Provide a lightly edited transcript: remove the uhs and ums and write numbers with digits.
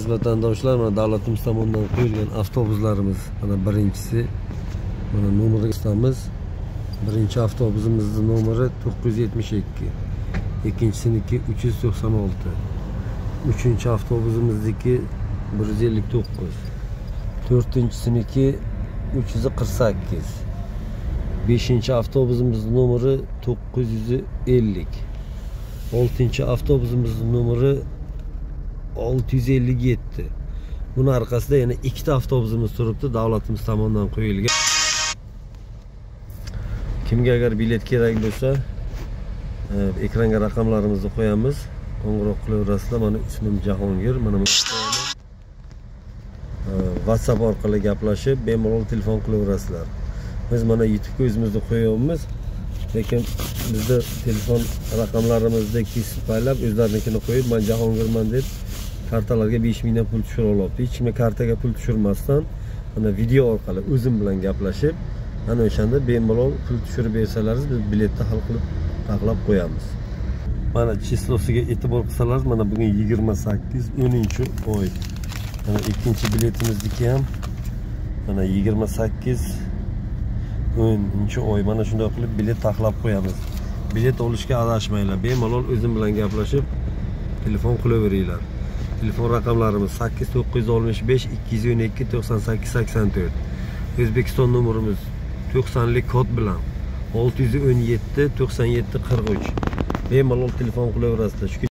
aziz vatandoshlar, mana davlatimiz tomonidan qo'yilgan avtobuslarimiz. Mana birinchisi, mana nomeri istamiz. Birinchi avtobusimizning nomeri 972. İkincisiniki 396. Üçüncü avtobusimizniki 159. Dördüncüsüniki 348. Beşinci avtobusimizning nomeri 950. Altıncı avtobusimizning nomeri 657. Bunun arkasında yana ikkita avtobusimiz turibdi, davlatimiz tomonidan qo'yilgan. Kimga agar bilet kerak bo'lsa, ekranga raqamlarimizni qo'yamiz. Qo'ng'iroq qilaverasizlar. Mana ismim Jahongir. Mana WhatsApp orqali gaplashib, bemalol telefon qilaverasizlar. Biz mana YouTube o'zimizni qo'yamiz. Lekin bizda telefon raqamlarimizda kesib qo'yilib, o'zlarinikini qo'yib, men Jahongirman deb kartalarga 5 mingdan pul tushira olyapti. Hech kimga kartaga pul tushirmasdan mana video orqali o'zim bilan gaplashib, ana o'shanda bemalol pul tushirib bersalaringiz, biz biletni hal qilib taxlab qo'yamiz. Mana chislosiga e'tibor qilsangiz, mana bugun 28-10-oy. Mana ikkinchi biletimizniki ham mana 28-10-oy. Mana shunday qilib bilet taxlab qo'yamiz. Bilet olishga adashmanglar. Bemalol o'zim bilan gaplashib telefon qilaveringlar. Telefon raqamlarimiz 8965 212 98 84. O'zbekiston nomerimiz 90lik kod bilan 617 97 43. Bemalol telefon qilaverasizlar.